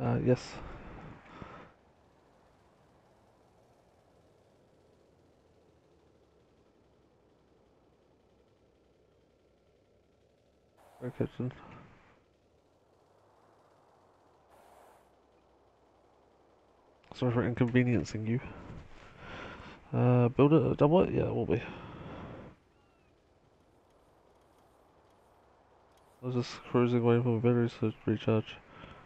Yes. Our kitchen. Sorry for inconveniencing you. Build it, double it? Yeah, it will be. I was just cruising away from batteries to recharge.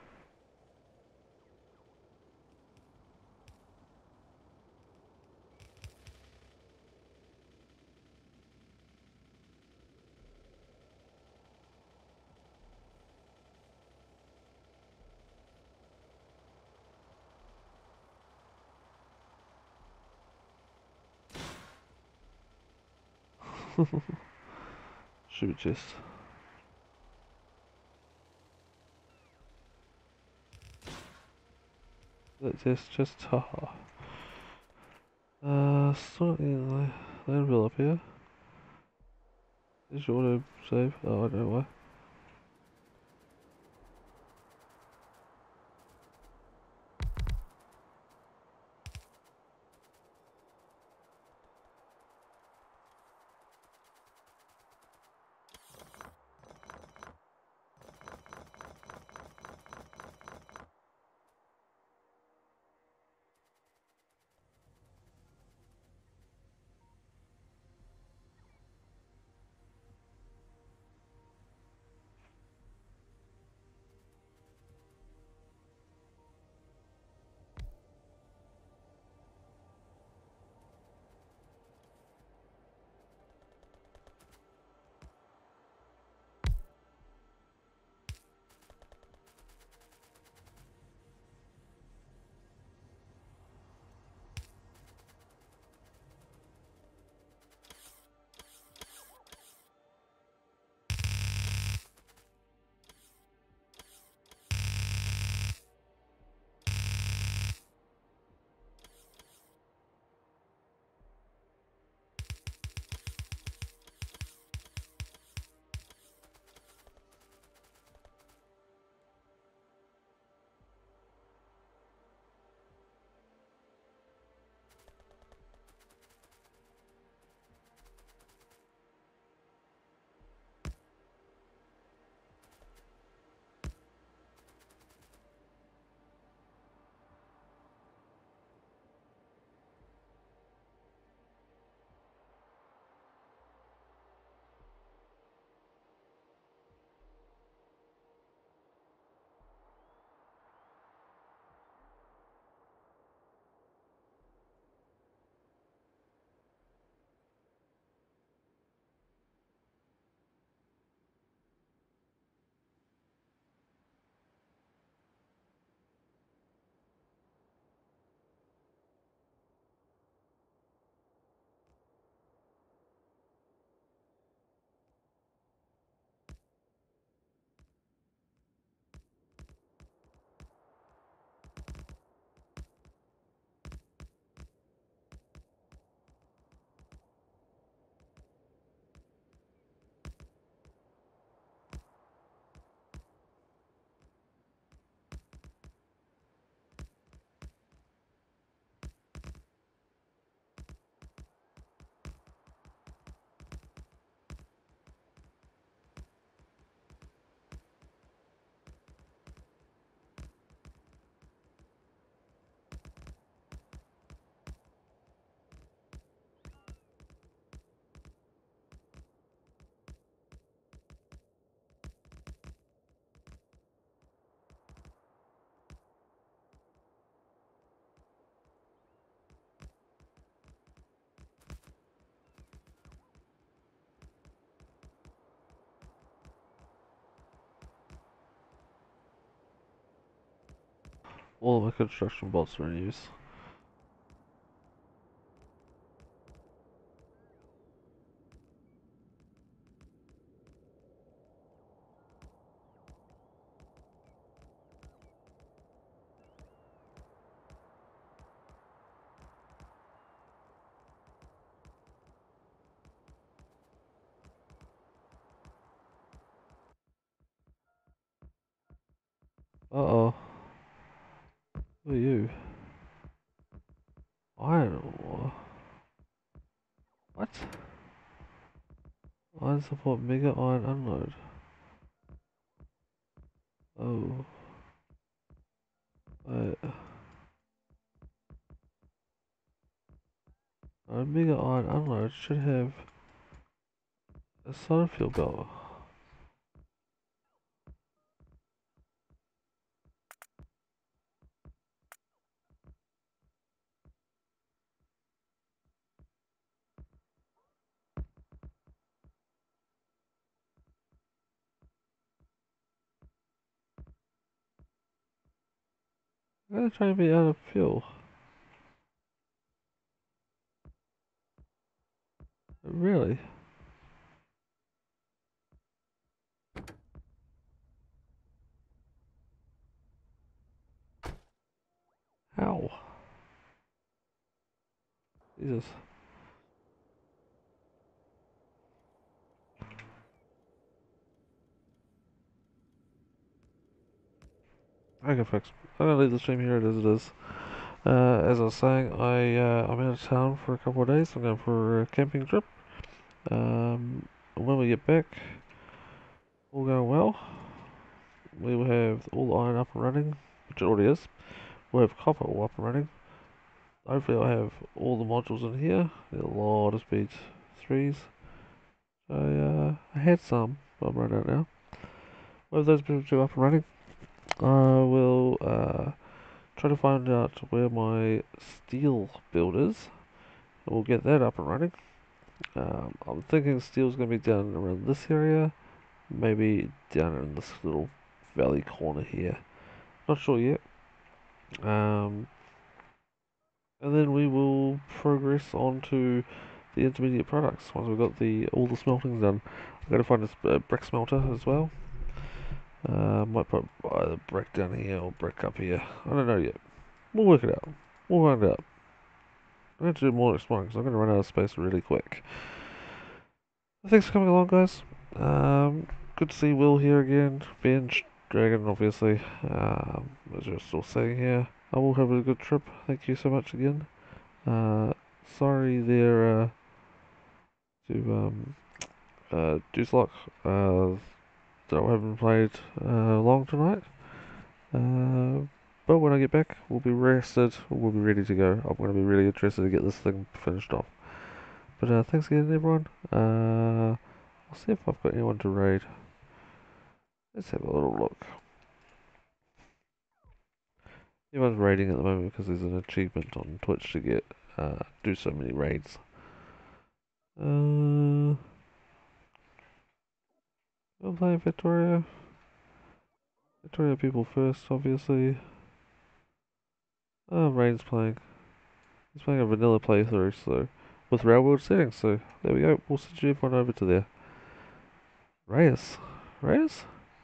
Shoot chest. That's this just haha. Starting landfill up here. Is your auto save? Oh, I don't know why. All of my construction bots are in use. Uh-oh. Who are you? Iron ore. What? Iron support mega iron unload. Oh. Mega iron unload should have a solar fuel belt. I'm gonna try and be out of fuel. Really? How? Jesus. Okay, folks. I'm gonna leave the stream here as it is. As I was saying, I'm out of town for a couple of days. I'm going for a camping trip. When we get back, all going well, we will have all the iron up and running, which it already is. We'll have copper all up and running. Hopefully, I'll have all the modules in here. There's a lot of speed 3s. I had some, but I'm running out now. With those two up and running, I will try to find out where my steel build is. We'll get that up and running. I'm thinking steel's going to be down around this area, maybe down in this little valley corner here. Not sure yet. And then we will progress on to the intermediate products once we've got all the smelting done. I've got to find a brick smelter as well. Might put either brick down here or brick up here. I don't know yet. We'll work it out. We'll find out. I'm going to do more exploring because I'm going to run out of space really quick. Thanks for coming along, guys. Good to see Will here again. Benj, Dragon, obviously. As you're still saying here, I will have a good trip. Thank you so much again. Sorry there to Deucelock that I haven't played long tonight. But when I get back, we'll be rested. We'll be ready to go. I'm going to be really interested to get this thing finished off. But thanks again, everyone. I'll see if I've got anyone to raid. Let's have a little look. Everyone's raiding at the moment because there's an achievement on Twitch to get do so many raids. I'm playing Victoria. Victoria people first, obviously. Oh, Rain's playing. He's playing a vanilla playthrough, so with railroad settings. So there we go. We'll send everyone over to there. Reyes, Reyes.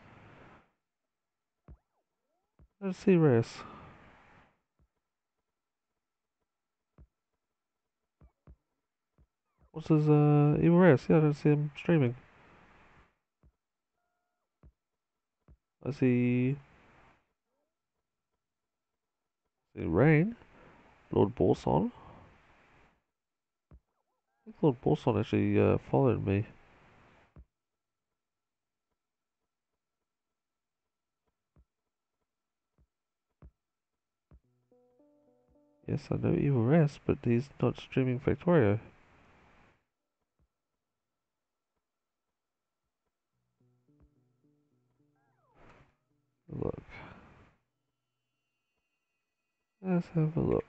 I don't see Reyes. What's his Evil Reyes? Yeah, I don't see him streaming. I see Rain, Lord Borson. I think Lord Borson actually followed me. Yes, I know Evil Reyes, but he's not streaming Factorio. Look. Let's have a look.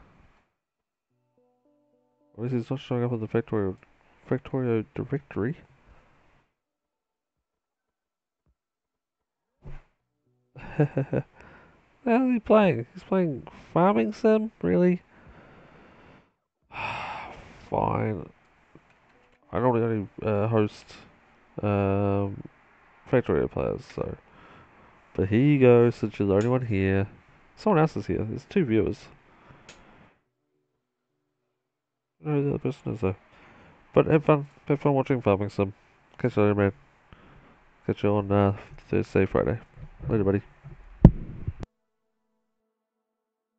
Obviously, it's not showing up on the Factorio directory. What the hell is he playing? He's playing Farming Sim? Really? Fine. I normally only host Factorio players, so. But here you go, since you're the only one here. Someone else is here. There's 2 viewers. I don't know who the other person is though. But have fun. Have fun watching Farming Sim. Catch you later, man. Catch you on Thursday, Friday. Later, buddy.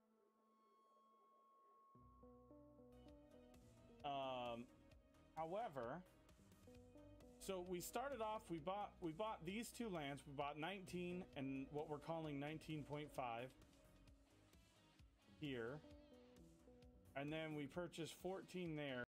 So we started off, we bought these two lands. We bought 19 and what we're calling 19.5 here. And then we purchased 14 there.